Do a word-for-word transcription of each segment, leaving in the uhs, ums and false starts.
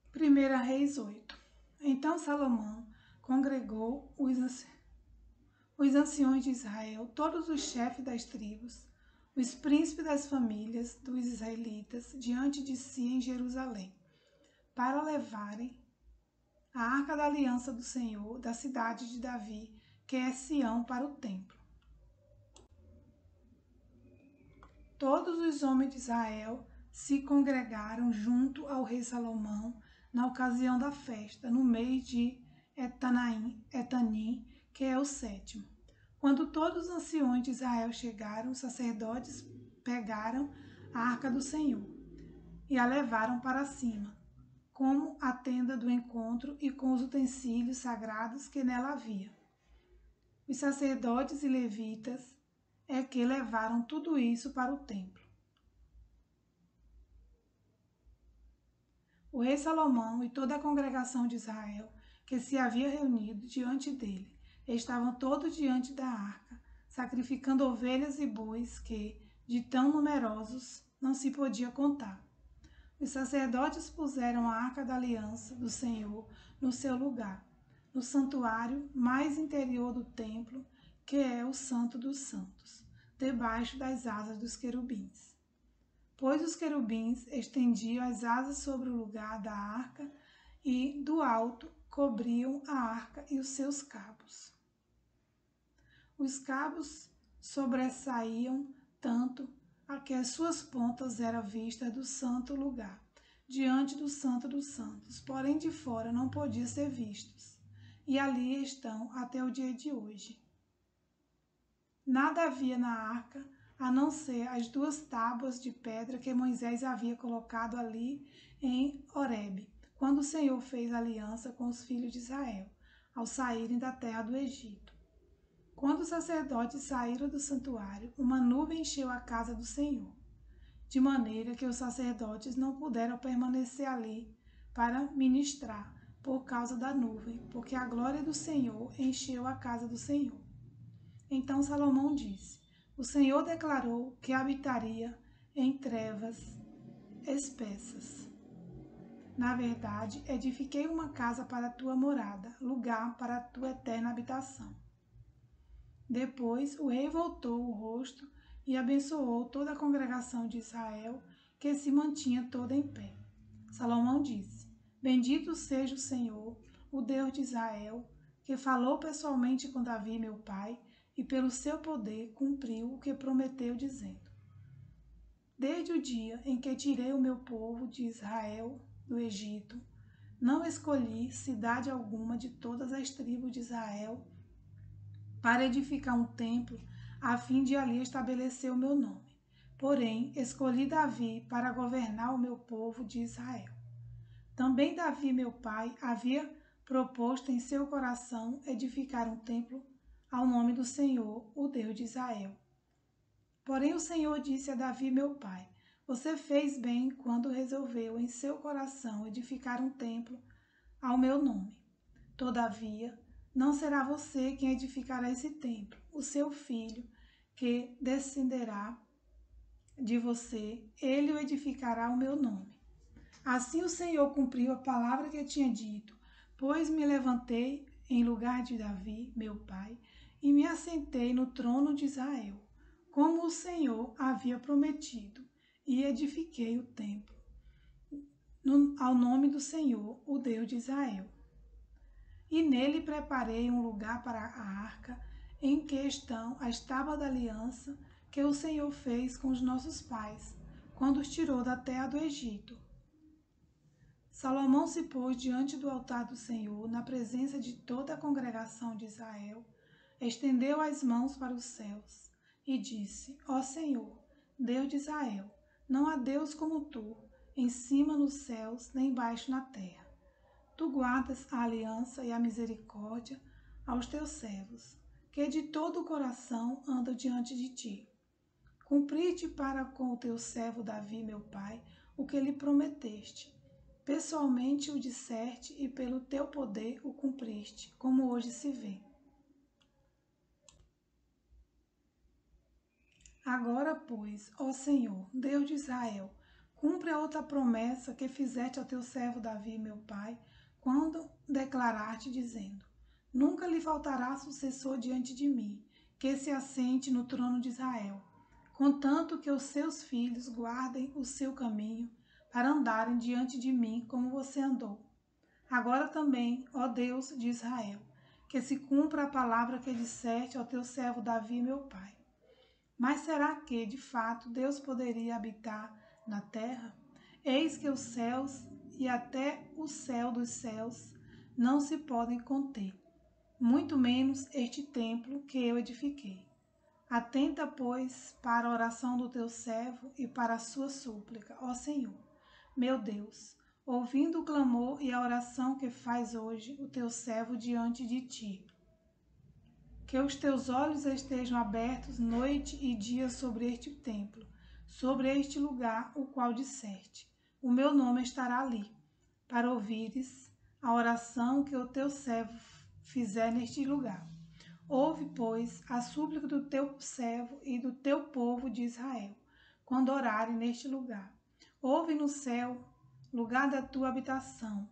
Primeira Reis oito. Então Salomão congregou os, anci... os anciões de Israel, todos os chefes das tribos, os príncipes das famílias dos israelitas, diante de si em Jerusalém, para levarem a arca da aliança do Senhor da cidade de Davi, que é Sião, para o templo. Todos os homens de Israel se congregaram junto ao rei Salomão na ocasião da festa, no mês de Etanaim, Etanim, que é o sétimo. Quando todos os anciões de Israel chegaram, os sacerdotes pegaram a arca do Senhor e a levaram para cima, como a tenda do encontro e com os utensílios sagrados que nela havia. Os sacerdotes e levitas é que levaram tudo isso para o templo. O rei Salomão e toda a congregação de Israel, que se havia reunido diante dele, estavam todos diante da arca, sacrificando ovelhas e bois que, de tão numerosos, não se podia contar. Os sacerdotes puseram a arca da aliança do Senhor no seu lugar, no santuário mais interior do templo, que é o Santo dos Santos, debaixo das asas dos querubins. Pois os querubins estendiam as asas sobre o lugar da arca e, do alto, cobriam a arca e os seus cabos. Os cabos sobressaíam tanto a que as suas pontas eram vistas do santo lugar, diante do Santo dos Santos, porém de fora não podiam ser vistos, e ali estão até o dia de hoje. Nada havia na arca, a não ser as duas tábuas de pedra que Moisés havia colocado ali em Horebe, quando o Senhor fez aliança com os filhos de Israel, ao saírem da terra do Egito. Quando os sacerdotes saíram do santuário, uma nuvem encheu a casa do Senhor, de maneira que os sacerdotes não puderam permanecer ali para ministrar por causa da nuvem, porque a glória do Senhor encheu a casa do Senhor. Então Salomão disse: o Senhor declarou que habitaria em trevas espessas. Na verdade, edifiquei uma casa para a tua morada, lugar para a tua eterna habitação. Depois o rei voltou o rosto e abençoou toda a congregação de Israel, que se mantinha toda em pé. Salomão disse: bendito seja o Senhor, o Deus de Israel, que falou pessoalmente com Davi, meu pai, e pelo seu poder cumpriu o que prometeu, dizendo: desde o dia em que tirei o meu povo de Israel do Egito, não escolhi cidade alguma de todas as tribos de Israel para edificar um templo, a fim de ali estabelecer o meu nome. Porém, escolhi Davi para governar o meu povo de Israel. Também Davi, meu pai, havia proposto em seu coração edificar um templo ao nome do Senhor, o Deus de Israel. Porém o Senhor disse a Davi, meu pai: você fez bem quando resolveu em seu coração edificar um templo ao meu nome. Todavia, não será você quem edificará esse templo, o seu filho, que descenderá de você, ele o edificará ao meu nome. Assim o Senhor cumpriu a palavra que tinha dito, pois me levantei em lugar de Davi, meu pai, e me assentei no trono de Israel, como o Senhor havia prometido, e edifiquei o templo no, ao nome do Senhor, o Deus de Israel. E nele preparei um lugar para a arca, em que estão as tábuas da aliança que o Senhor fez com os nossos pais, quando os tirou da terra do Egito. Salomão se pôs diante do altar do Senhor, na presença de toda a congregação de Israel, estendeu as mãos para os céus e disse: ó Senhor, Deus de Israel, não há Deus como tu, em cima nos céus, nem embaixo na terra. Tu guardas a aliança e a misericórdia aos teus servos, que de todo o coração andam diante de ti. Cumpri-te para com o teu servo Davi, meu pai, o que lhe prometeste. Pessoalmente o disseste e pelo teu poder o cumpriste, como hoje se vê. Agora, pois, ó Senhor, Deus de Israel, Cumpre a outra promessa que fizeste ao teu servo Davi, meu pai, quando declaraste, dizendo: Nunca lhe faltará sucessor diante de mim, que se assente no trono de Israel, contanto que os seus filhos guardem o seu caminho, para andarem diante de mim como você andou. Agora também, ó Deus de Israel, que se cumpra a palavra que disseste ao teu servo Davi, meu pai. Mas será que, de fato, Deus poderia habitar na terra? Eis que os céus e até o céu dos céus não se podem conter, muito menos este templo que eu edifiquei. Atenta, pois, para a oração do teu servo e para a sua súplica, ó Senhor, meu Deus, ouvindo o clamor e a oração que faz hoje o teu servo diante de ti. Que os teus olhos estejam abertos noite e dia sobre este templo, sobre este lugar, o qual disseste: o meu nome estará ali, para ouvires a oração que o teu servo fizer neste lugar. Ouve, pois, a súplica do teu servo e do teu povo de Israel, quando orarem neste lugar. Ouve no céu, lugar da tua habitação.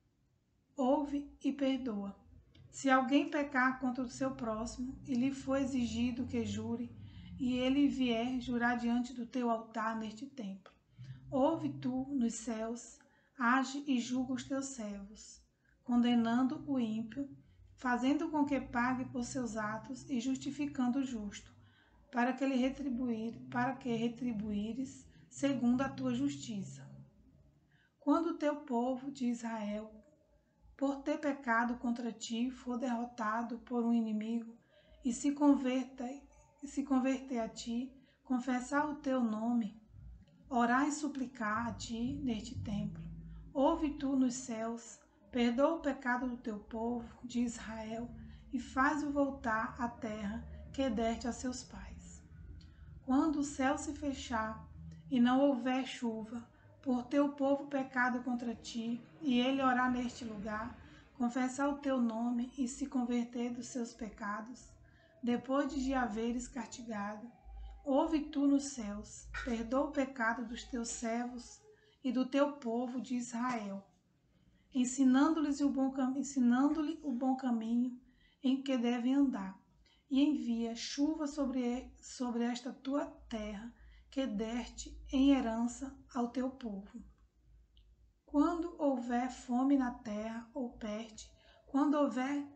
Ouve e perdoa. Se alguém pecar contra o seu próximo e lhe for exigido que jure, e ele vier jurar diante do teu altar neste templo, ouve tu nos céus, age e julga os teus servos, condenando o ímpio, fazendo com que pague por seus atos e justificando o justo, para que lhe retribuir, para que retribuires segundo a tua justiça. Quando o teu povo de Israel, por ter pecado contra ti, for derrotado por um inimigo e se converta, e se converter a ti, confessar o teu nome, orar e suplicar a ti neste templo, ouve tu nos céus, perdoa o pecado do teu povo de Israel e faz-o voltar à terra que deste a seus pais. Quando o céu se fechar e não houver chuva, por teu povo pecado contra ti, e ele orar neste lugar, confessar o teu nome e se converter dos seus pecados, depois de haveres castigado, ouve tu nos céus, perdoa o pecado dos teus servos e do teu povo de Israel, ensinando-lhes o bom, ensinando-lhe o bom caminho em que devem andar, e envia chuva sobre, sobre esta tua terra, que deste em herança ao teu povo. Quando houver fome na terra ou peste, quando houver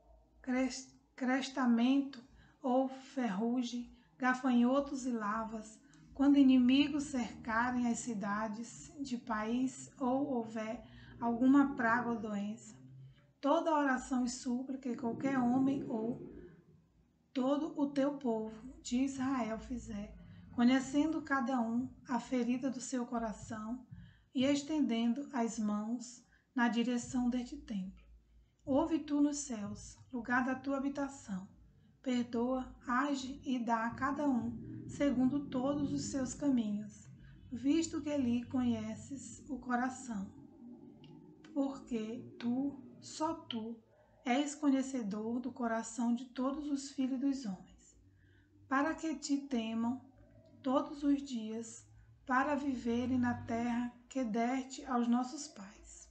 crestamento ou ferrugem, gafanhotos e lavas, quando inimigos cercarem as cidades de país ou houver alguma praga ou doença, toda oração e súplica que qualquer homem ou todo o teu povo de Israel fizer, conhecendo cada um a ferida do seu coração e estendendo as mãos na direção deste templo. Ouve tu nos céus, lugar da tua habitação. Perdoa, age e dá a cada um, segundo todos os seus caminhos, visto que lhe conheces o coração. Porque tu, só tu, és conhecedor do coração de todos os filhos dos homens, para que te temam todos os dias, para viverem na terra que deste aos nossos pais.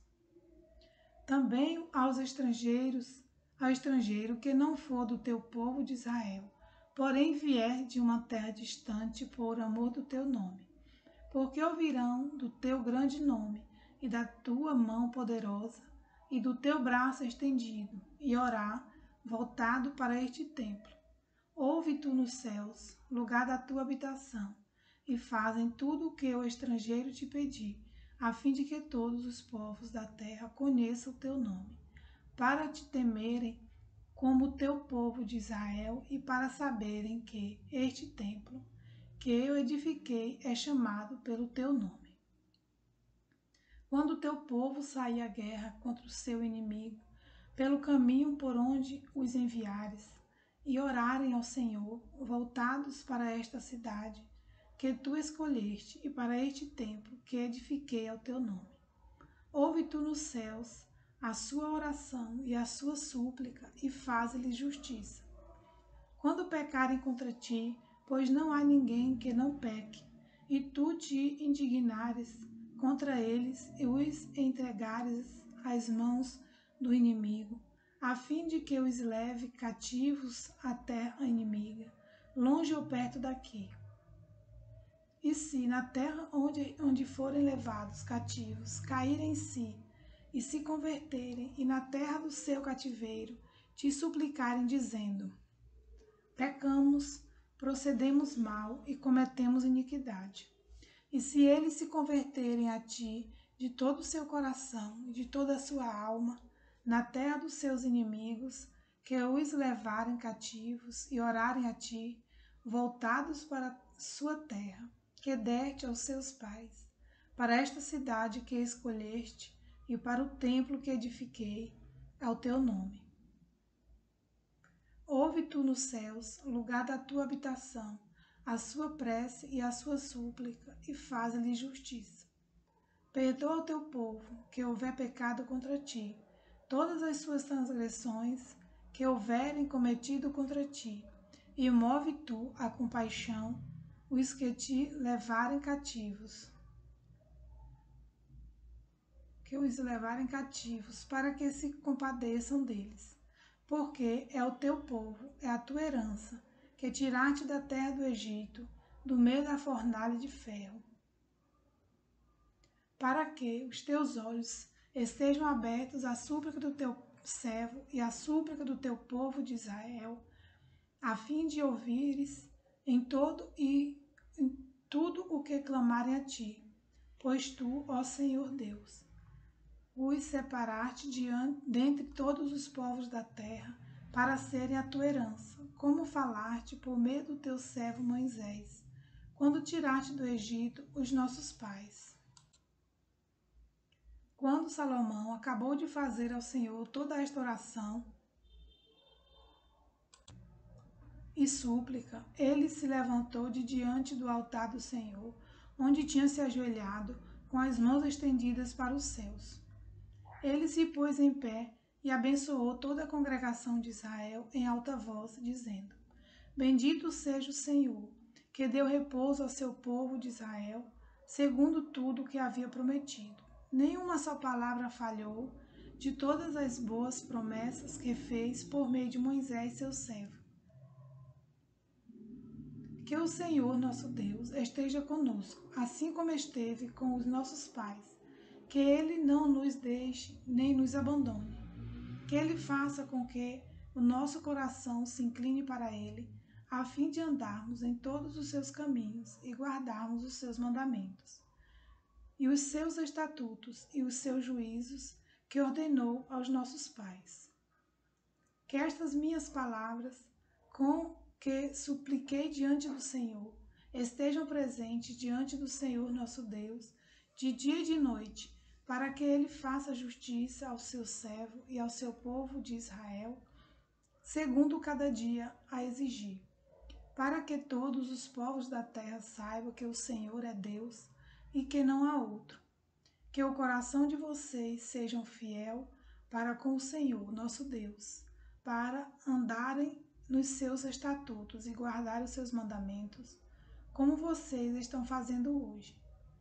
Também aos estrangeiros, ao estrangeiro que não for do teu povo de Israel, porém vier de uma terra distante por amor do teu nome, porque ouvirão do teu grande nome e da tua mão poderosa e do teu braço estendido, e orar, voltado para este templo. Ouve tu nos céus, lugar da tua habitação, e fazem tudo o que o estrangeiro te pedir, a fim de que todos os povos da terra conheçam o teu nome, para te temerem como o teu povo de Israel e para saberem que este templo que eu edifiquei é chamado pelo teu nome. Quando o teu povo sair à guerra contra o seu inimigo, pelo caminho por onde os enviares, e orarem ao Senhor, voltados para esta cidade que tu escolheste e para este templo que edifiquei ao teu nome. Ouve tu nos céus a sua oração e a sua súplica e faze-lhes justiça. Quando pecarem contra ti, pois não há ninguém que não peque, e tu te indignares contra eles e os entregares às mãos do inimigo, a fim de que os leve cativos à terra inimiga, longe ou perto daqui. E se na terra onde, onde forem levados cativos caírem em si e se converterem, e na terra do seu cativeiro te suplicarem, dizendo: pecamos, procedemos mal e cometemos iniquidade. E se eles se converterem a ti de todo o seu coração e de toda a sua alma, na terra dos seus inimigos, que os levarem cativos e orarem a ti, voltados para a sua terra, que deste aos seus pais, para esta cidade que escolheste e para o templo que edifiquei ao teu nome. Ouve tu nos céus, lugar da tua habitação, a sua prece e a sua súplica, e faz-lhe justiça. Perdoa ao teu povo, que houver pecado contra ti, todas as suas transgressões que houverem cometido contra ti, e move tu a compaixão os que te levarem cativos, que os levarem cativos, para que se compadeçam deles. Porque é o teu povo, é a tua herança, que tiraste da terra do Egito, do meio da fornalha de ferro, para que os teus olhos estejam abertos à súplica do teu servo e à súplica do teu povo de Israel, a fim de ouvires em todo e em tudo o que clamarem a ti, pois tu, ó Senhor Deus, os separaste diante, dentre todos os povos da terra, para serem a tua herança, como falaste por meio do teu servo Moisés, quando tiraste do Egito os nossos pais. Quando Salomão acabou de fazer ao Senhor toda esta oração e súplica, ele se levantou de diante do altar do Senhor, onde tinha se ajoelhado, com as mãos estendidas para os céus. Ele se pôs em pé e abençoou toda a congregação de Israel em alta voz, dizendo: Bendito seja o Senhor, que deu repouso ao seu povo de Israel, segundo tudo o que havia prometido. Nenhuma só palavra falhou de todas as boas promessas que fez por meio de Moisés, seu servo. Que o Senhor, nosso Deus, esteja conosco, assim como esteve com os nossos pais. Que Ele não nos deixe nem nos abandone. Que Ele faça com que o nosso coração se incline para Ele, a fim de andarmos em todos os seus caminhos e guardarmos os seus mandamentos, e os seus estatutos e os seus juízos que ordenou aos nossos pais. Que estas minhas palavras, com que supliquei diante do Senhor, estejam presentes diante do Senhor nosso Deus, de dia e de noite, para que Ele faça justiça ao seu servo e ao seu povo de Israel, segundo cada dia a exigir, para que todos os povos da terra saibam que o Senhor é Deus e que não há outro. Que o coração de vocês seja fiel para com o Senhor, nosso Deus, para andarem nos seus estatutos e guardar os seus mandamentos, como vocês estão fazendo hoje.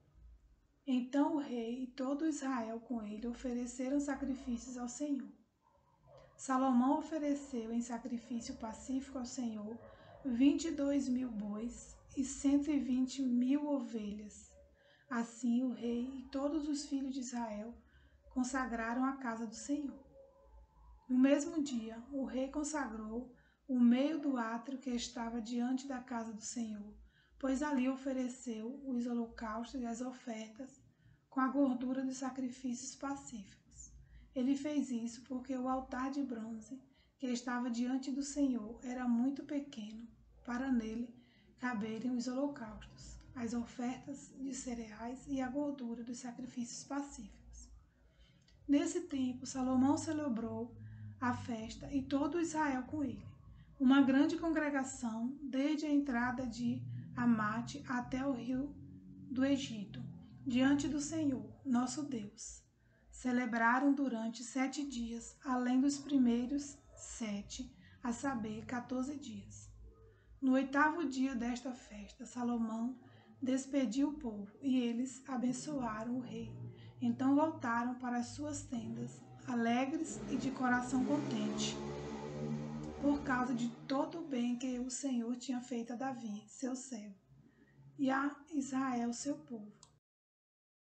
Então o rei e todo Israel com ele ofereceram sacrifícios ao Senhor. Salomão ofereceu em sacrifício pacífico ao Senhor vinte e dois mil bois e cento e vinte mil ovelhas. Assim o rei e todos os filhos de Israel consagraram a casa do Senhor. No mesmo dia, o rei consagrou o meio do átrio que estava diante da casa do Senhor, pois ali ofereceu os holocaustos e as ofertas com a gordura dos sacrifícios pacíficos. Ele fez isso porque o altar de bronze que estava diante do Senhor era muito pequeno para nele caberem os holocaustos, as ofertas de cereais e a gordura dos sacrifícios pacíficos. Nesse tempo, Salomão celebrou a festa e todo Israel com ele, uma grande congregação, desde a entrada de Amate até o rio do Egito, diante do Senhor, nosso Deus. Celebraram durante sete dias, além dos primeiros sete, a saber, quatorze dias. No oitavo dia desta festa, Salomão despediu o povo, e eles abençoaram o rei. Então voltaram para as suas tendas, alegres e de coração contente, por causa de todo o bem que o Senhor tinha feito a Davi, seu servo, e a Israel, seu povo.